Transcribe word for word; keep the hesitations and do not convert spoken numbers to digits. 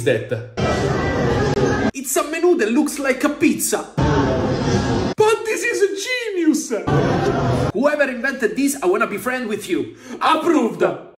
is that? It's a menu that looks like a pizza. But this is a genius! Whoever invented this, I wanna be friends with you. Approved!